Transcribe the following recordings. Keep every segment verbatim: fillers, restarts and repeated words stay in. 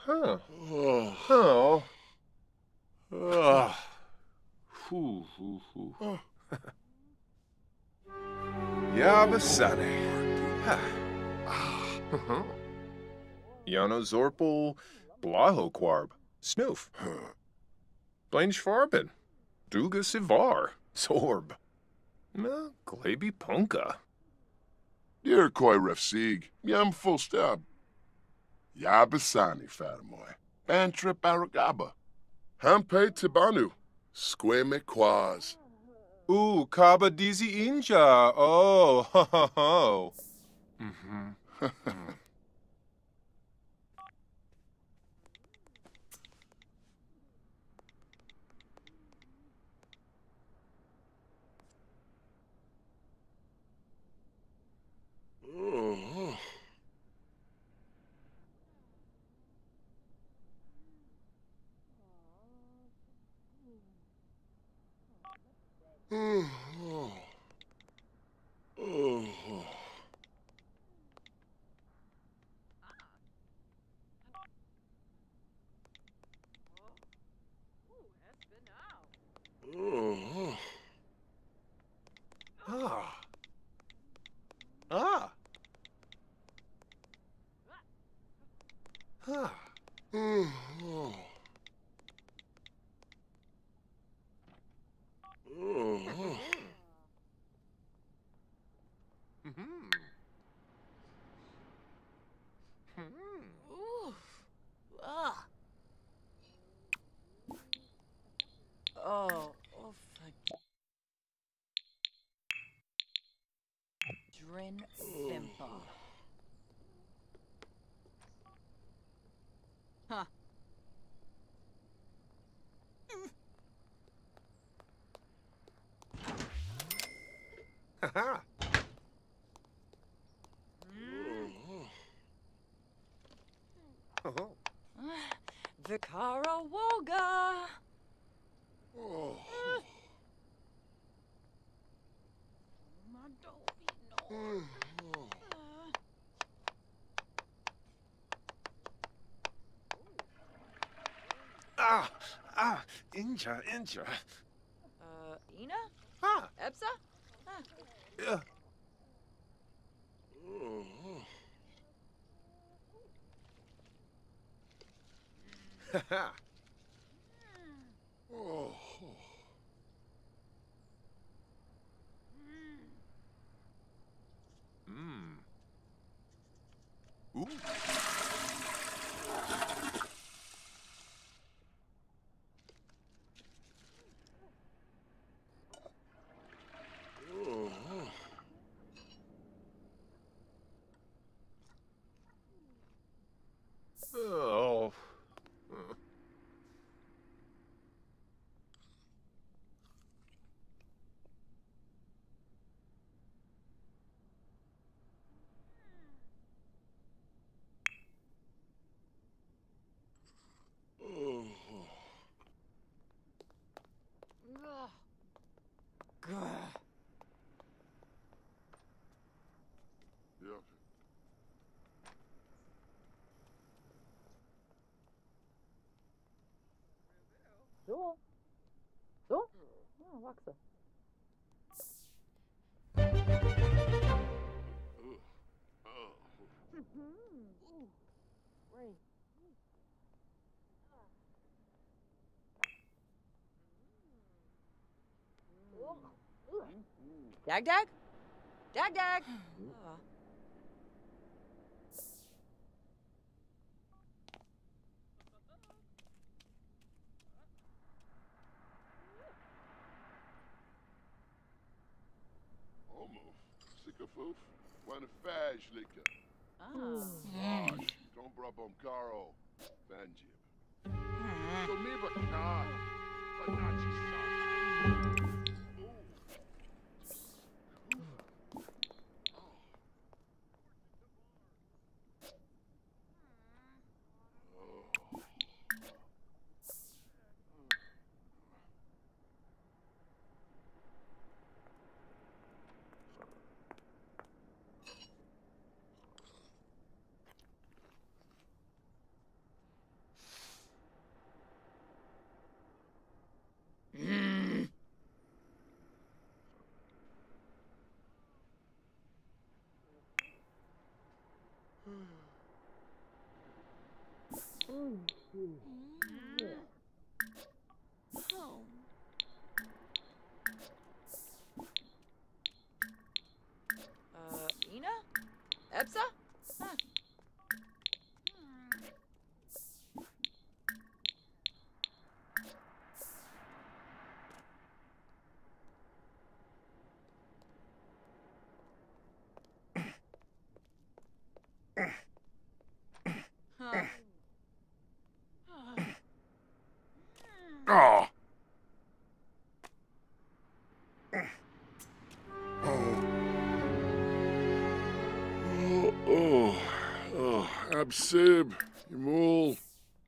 Huh. Oh. Oh. Oh. Hoo, hoo, hoo. Oh. Yabasane. Ha. Ah. Uh-huh. Jano Zorpel, Blahoquarb, Snoof. Blaine Schwarben, Duga Sivar, Zorb. Na, Glaby Punka. Dear Koi Refsig, Yam full stab. Yabasani Fatamoy. Bantrip Aragaba. Hampe Tibanu. Squame Quaz. Ooh, Kaba Dizi Inja. Oh, ho, ho, ho. Mm-hmm. Mm. Oh. Oh. Oh. Oh. Ah. Ah. Ah. Oh. Oh. Oh. Mm-hmm. Mm-hmm. Ooh. Ah. Oh. Oh. Fuck. Drin Fimpa. Huh. Ha-ha. Oh. Vikara Woga. Oh. My doggy, no. Ah. Ah. Inja, Inja. Uh, Ina? Ah. Epsa? Huh. Yeah. Oh. Ha-ha. Oh. Mm. Ooh. Oh. Oh. Oh. Ugh. Gah. Yeah. So. So? Ja, wachse. Oh. Ooh. Rain. Dag Dag? Dag Dag? Uh. Almost. Sycophoof. Wanna faj liquor. Ah. Gosh. Don't brab on Caro. Vanjib. So me but car. But not you son. Uh, Ina? Epsa? Huh. Huh. Oh. Oh. Oh, oh, oh, Absib, Yamul,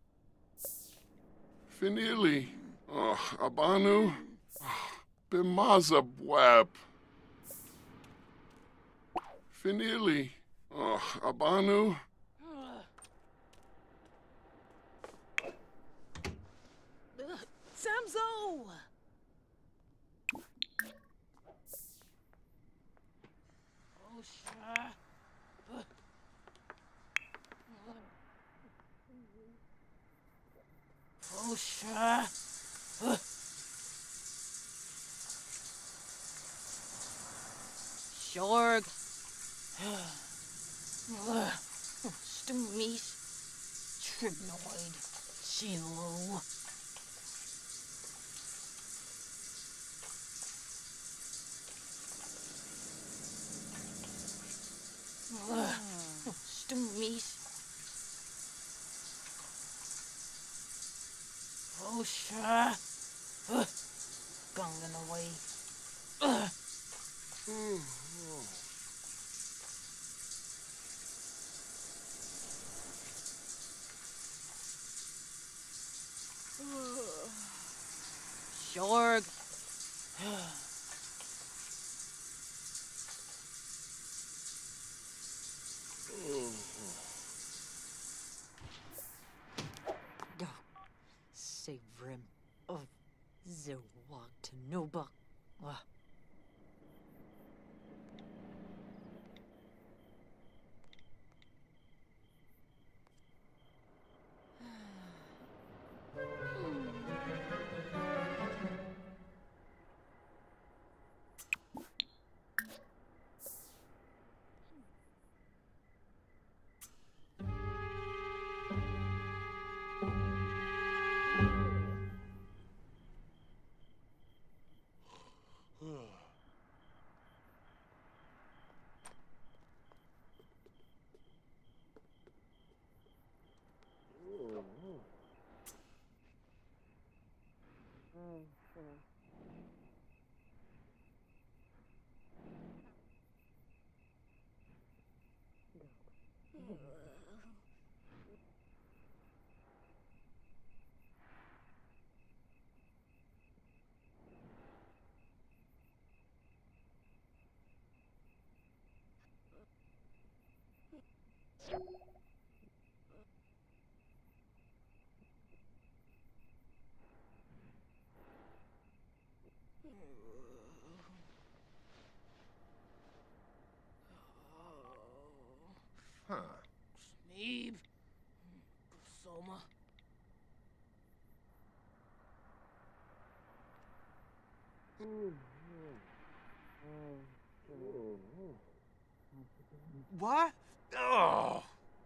Finili, oh, Abanu, oh, Bimazabweb, Finili, oh, Abanu, Samzo! Oh, sure. Oh, sure. Shorg. Stumies. Tribnoid. Chilo. Stumies. Oh, sure. Gungan away. Shorg. Go. Savrim of Zerwag to Nobak. Huh. Sneeb. Soma. What? Oh.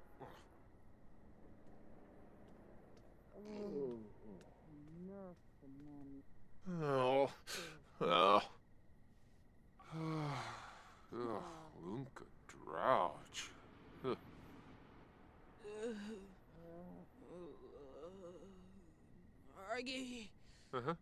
Oh. Oh. Oh. Lunka Drouch. Huh. Argy. Uh-huh.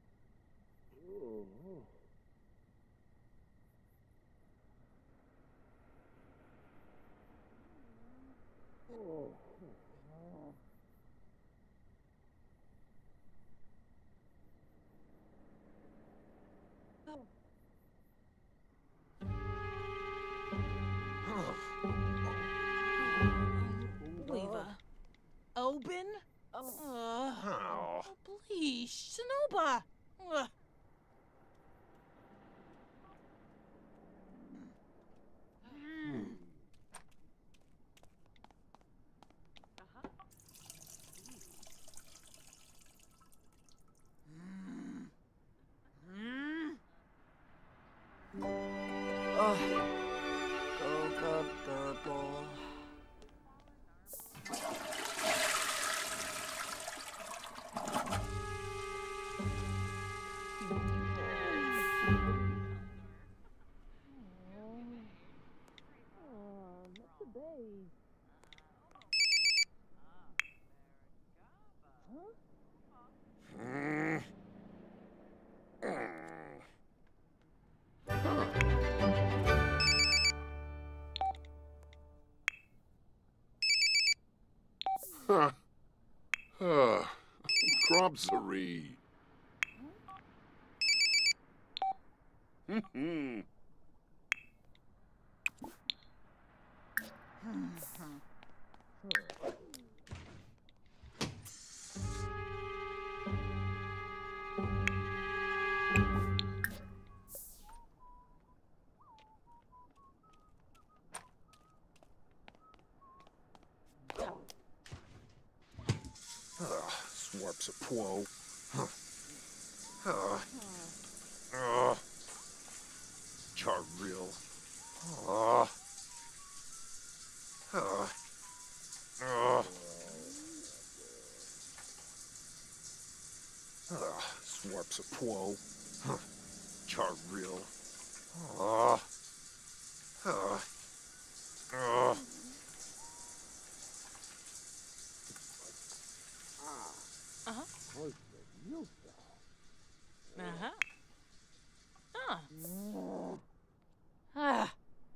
Weaver. Open? Uh, Oh. oh, please, Shinoba. Uh. Huh. Huh. Grobsery. Hmm. Swarps a quo. Huh. Uh. Uh. Charril. Uh. Uh. Uh. Uh. Swarps a quo. Huh. Charril. Uh. Uh. Uh. Uh-huh. Uh-huh. Huh. Ah.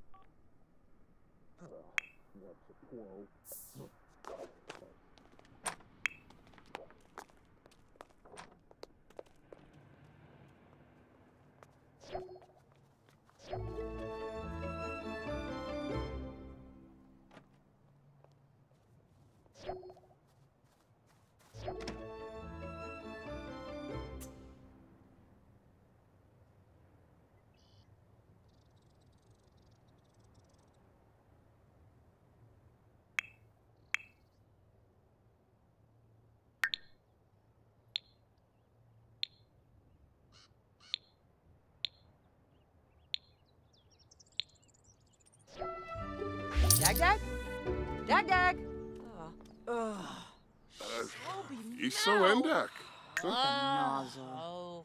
Dag Dag? Dag Dag? Uh, uh, Uh, Shelby, Iso no. Endak. Ah, oh.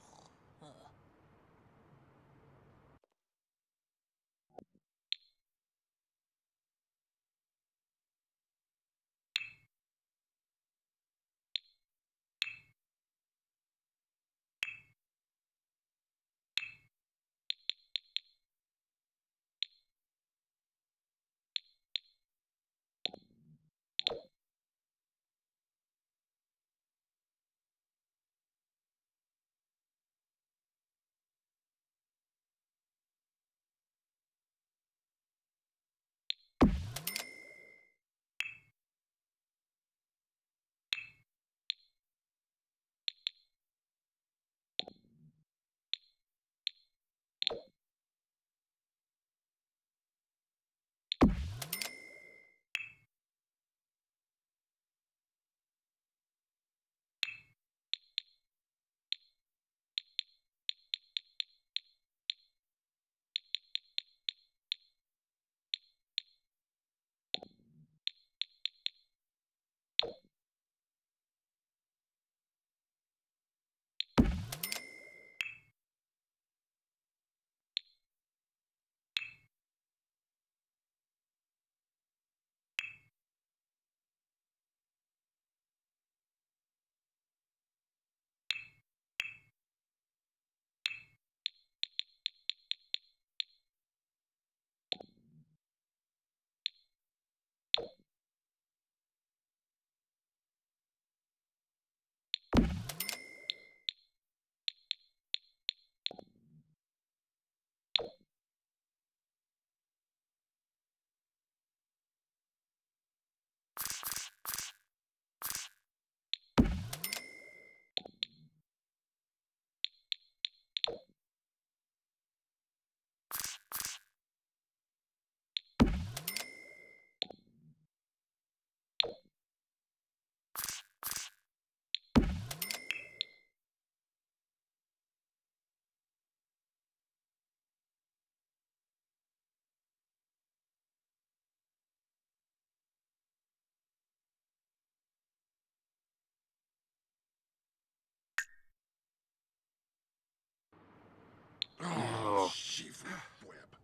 Oh, shiver web.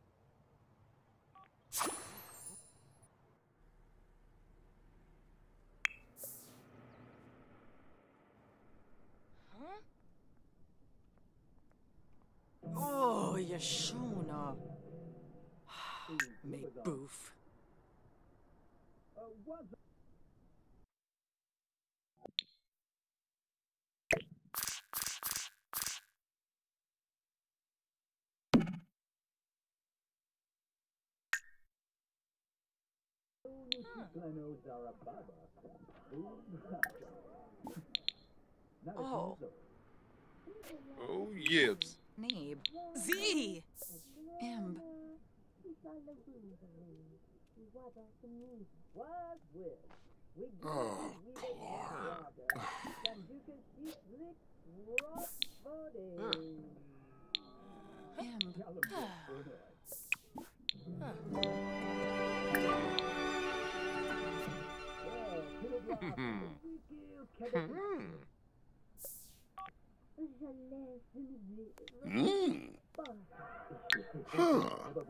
Huh? Oh, Yashuna. Me boof. Oh. Oh, yibs. Neeb. Z. Imb. Oh, Clark. Imb. Mm. Huh.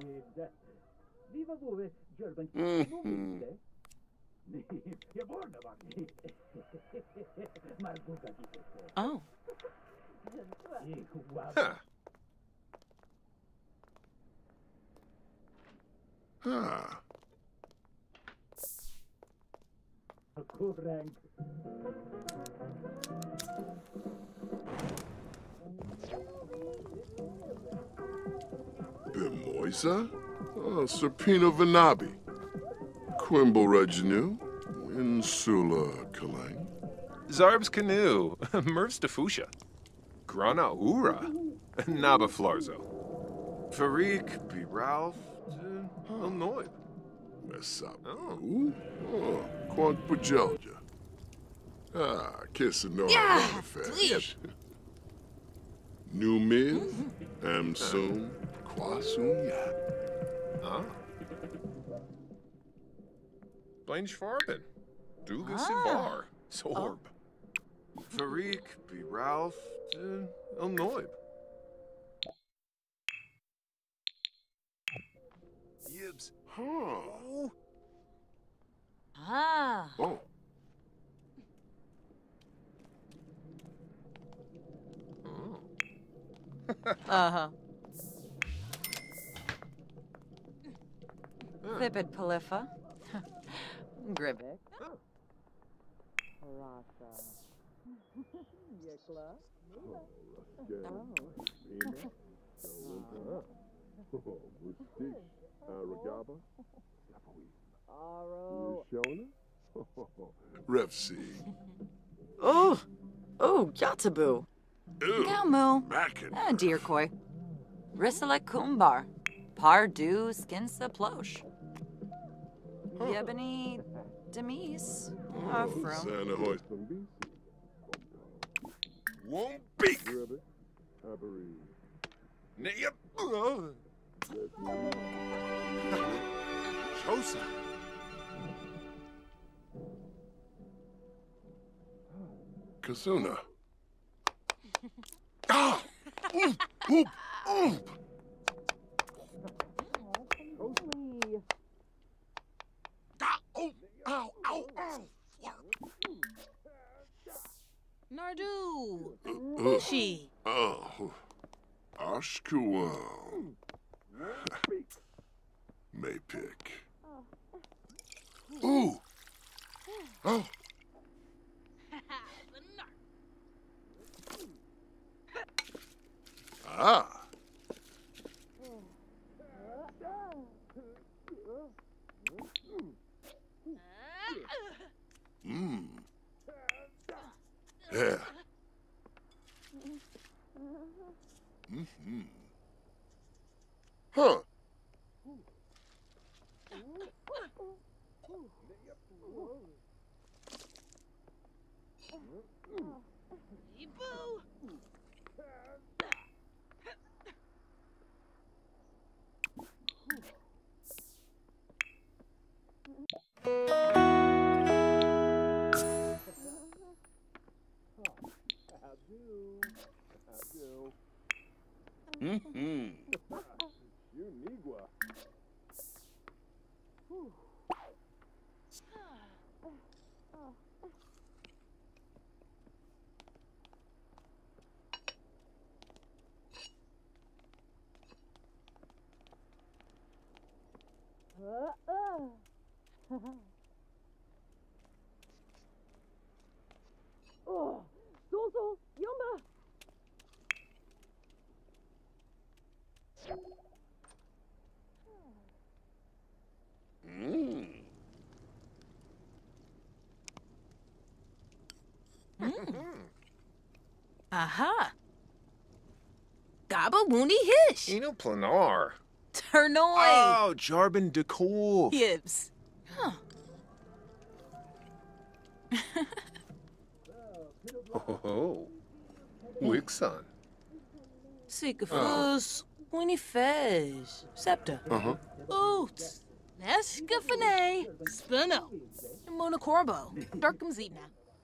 Mhm. Oh. Huh. Huh. Bimoisa? Oh, Serpino Vanabi. Quimble Reginu. Insula Kalang. Zarb's Canoe. Merv's Defusha. Grana Ura. Naba Flarzo. Farik B. Ralph. Illinois. Mesapu. Oh, Quank Pajelja. Ah, Kissinora Yeah, Fish. New Miz. Amsum. Kwasunya. Ah. Blaine Schwarben. Duga Ah. Sivar. Sorb. Farik B. Ralph. Illinois. Yibs. Huh. Oh. Ah. Oh. Uh-huh. Vipid Polypha. Gribbik. Rasa. Yikla. Aragaba. Aro. Shona. Refsi. Oh. Oh, Yatabu. Galmu. Mackin. Uh, Deerkoi. Risala Kumbar. Pardu Skinsa Plosh. Yebony Demise. Afro. Santa Hoist. Won't be. Aberi. Yep. Chosa. Kasuna. Ah! Oop! Oop! Oop! Ah! Oh! Ow! Ow! Ow! Nardu. Uh, She. Oh. Ashkuan. Maypick. Ooh! Oh! Ah! Mmm. Yeah. Mm-hmm. Huh. Mm-hmm. Oh, Zozo, Yumba. Mm. Aha. Gaba woony hish. Eno planar. Turnoi. Oh, Jarbin decor. Gibbs. Huh. Oh, ho. Wixon. Sikafus. Winnie Fez. Septa. Uh-huh. Oots. Neskafane. Spino. Mona Corbo. Darkum Zena.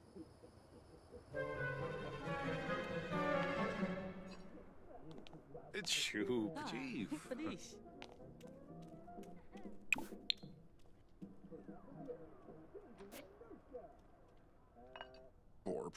It's Shoop. Gee. Orb.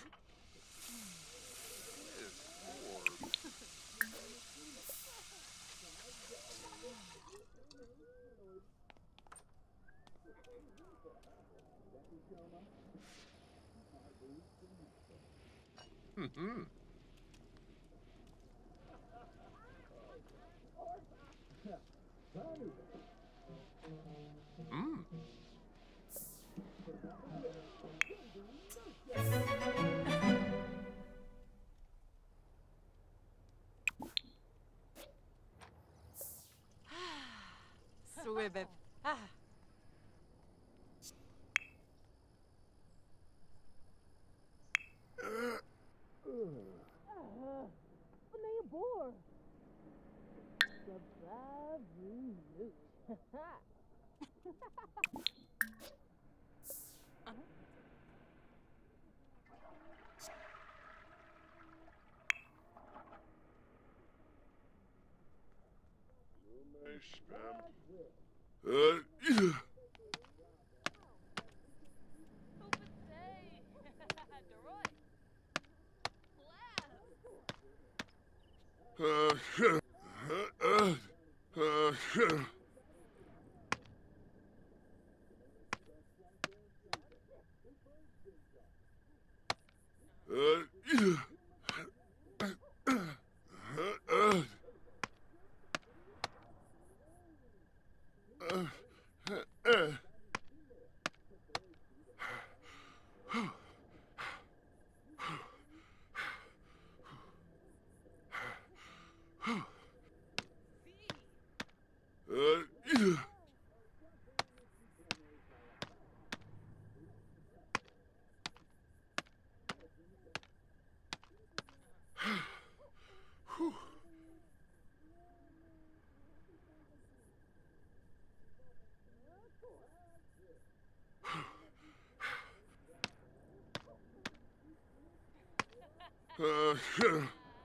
Mm-hmm. Mm. Swibbit. Ah. Uh, yeah. Uh, uh, uh, uh, uh. Uh, yeah. Uh, uh, uh, uh, uh. Uh, yeah. Uh, yeah.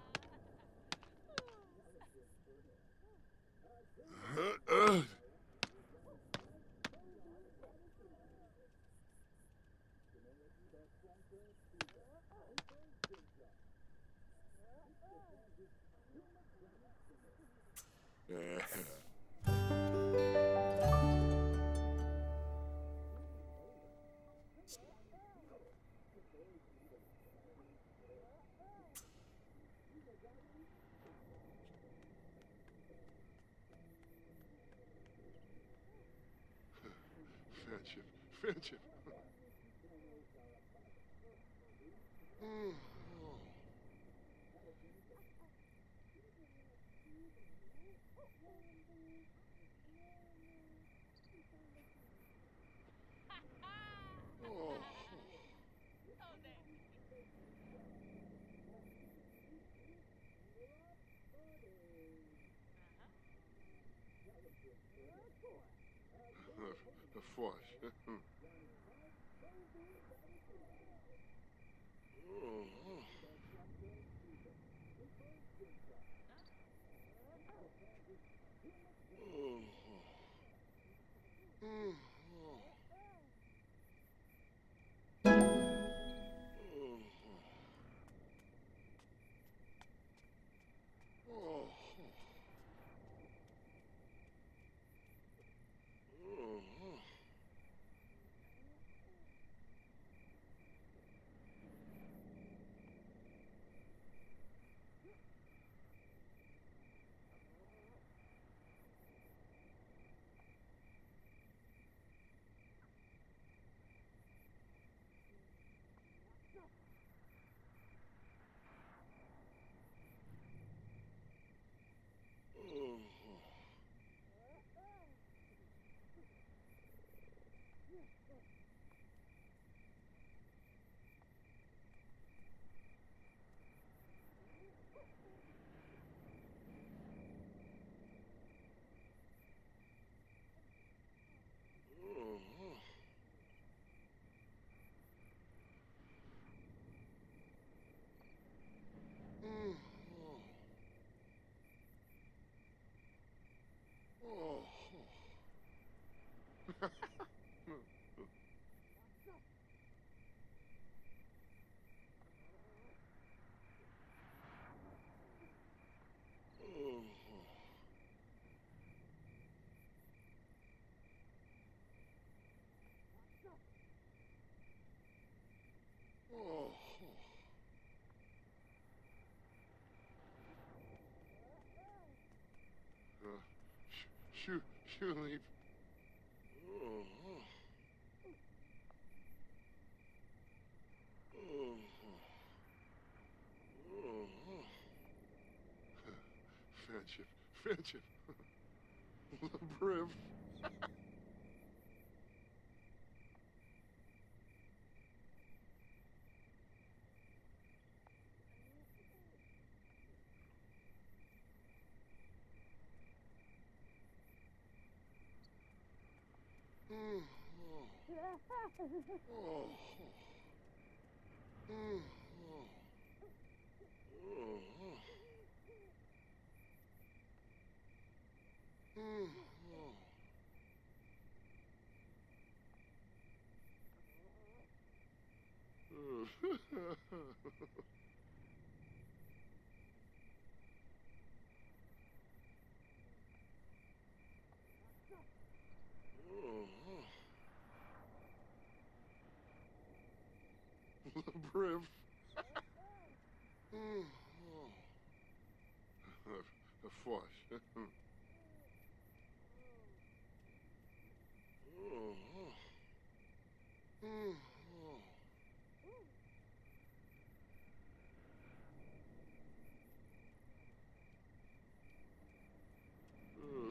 Uh, uh. Fetch it, fetch it. Mm. Oh. The force. Tulip. Oh. Oh. Oh. Friendship, friendship. Briv. Mm. Oh. Oh. Mm. Oh. Oh. Mm. Oh. Briv. Mm. Oh. A flush. Oh. Mm. Oh.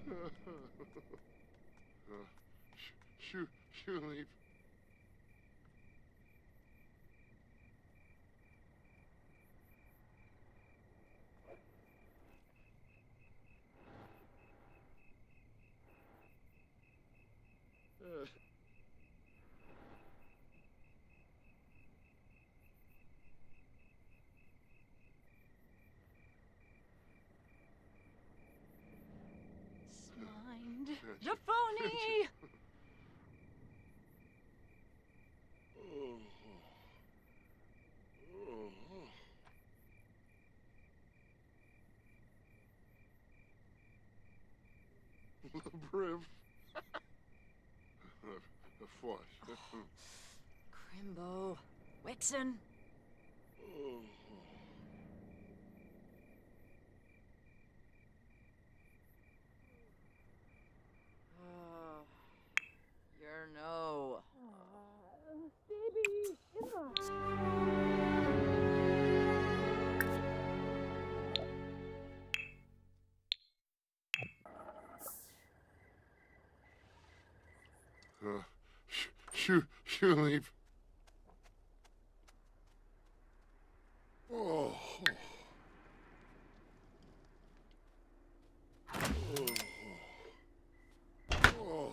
uh, sh shoe, shoe leaf. Uh. Mind Friendship, the phony! Oh. Oh. Briv. A flush. Crimbo. Wixen. Oh. Oh, you're no. Uh, sh shoe, shoe leaf. Oh. Oh. Oh.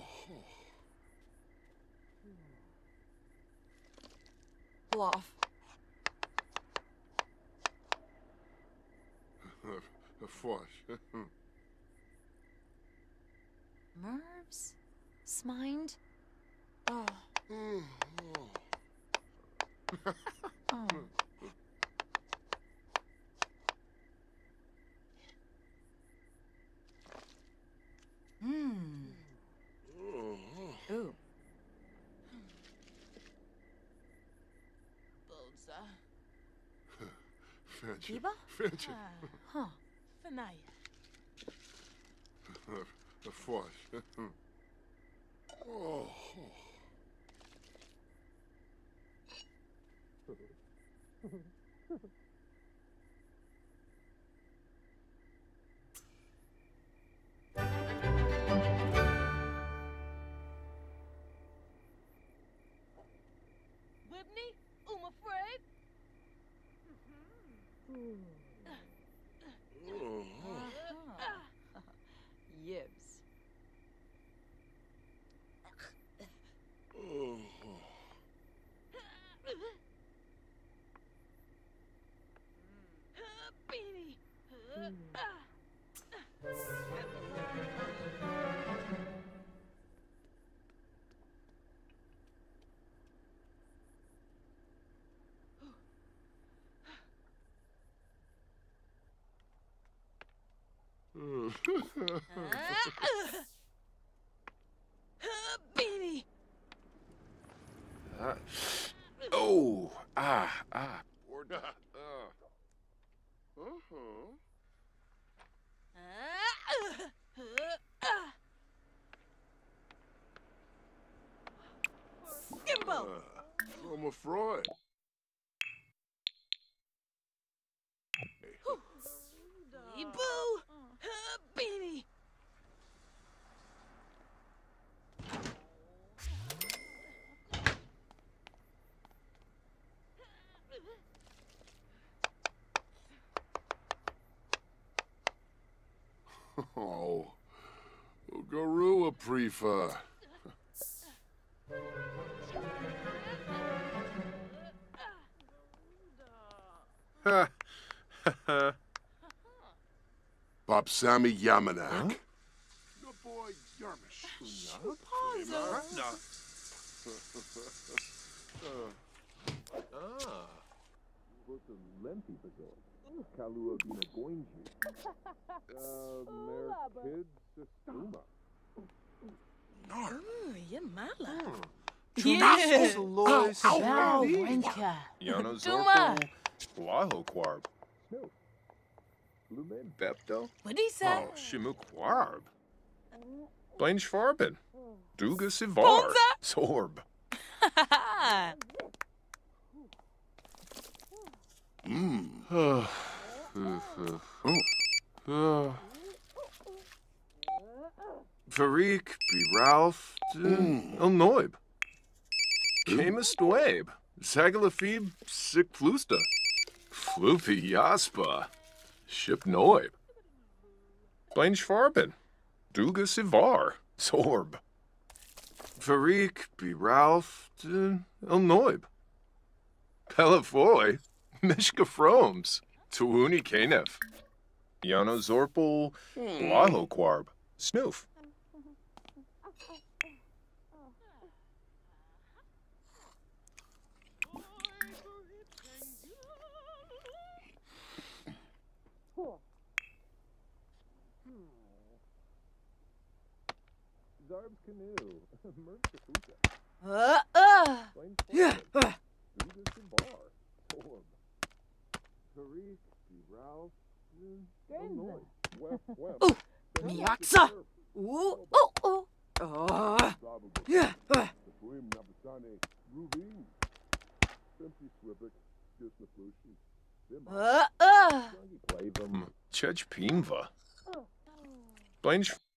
Bluff. A flush. Mervs? Smind? Oh. Mm. Oh. Hmm. Oh. Ooh. Boza. Friendship. Kiba? Friendship. Huh. Fanaya. A flush. Oh. Whitney? Um afraid? Oh. Uh-huh. Yibs. Oh. Beanie. Beanie. Uh, oh, ah, ah. Or not. Uh. Uh-huh. Ubo. Uma Freud. Boo. Beanie. Oh, Garua Prefa. Ha ha. Bob Sammy Yamanak. No boy Yarmish. Ah. Lempy Bagoy. Kalua Bina Goinji. Uh, Mayor Kid Sistuma. Ooh, you're mala. Chunascos Alois. Wow, Wenka. Yano Duma. Zorpo. Laho Quarb. Lumen Bepto. What'd he say? Oh, Shimu Quarb. Blaine Schwarben. Duga Sivar. Bonza. Sorb. Mmm. Oh. Oh. Farik, be Ralph, El Noib. Camus Dwabe. Zagalafib, Sick Flusta. Floopy Yaspa. Ship Noib. Blaine Schwarben. Duga Sivar. Sorb. Farik, be Ralph, El Noib. Pelafoy. Mishka Froms. Tuuni Kanef. Yano Zorpal. Laho Quarb. Snoof. Zarb's Canoe. Merch Kafuka. Uh, uh. Blaine Yeah. Schwarben. Duga Sivar. Sorb. Farik, be Ralph, El Noib. Wef, Wef. Ooh, Miatsa. Ooh, ooh, ooh. Oh. Yeah. uh. Supreme Nabasani. Rubin. Simply Swipik. Just Naflushi. Uh, uh. Play them. Chech Pimva. Blaine Sch-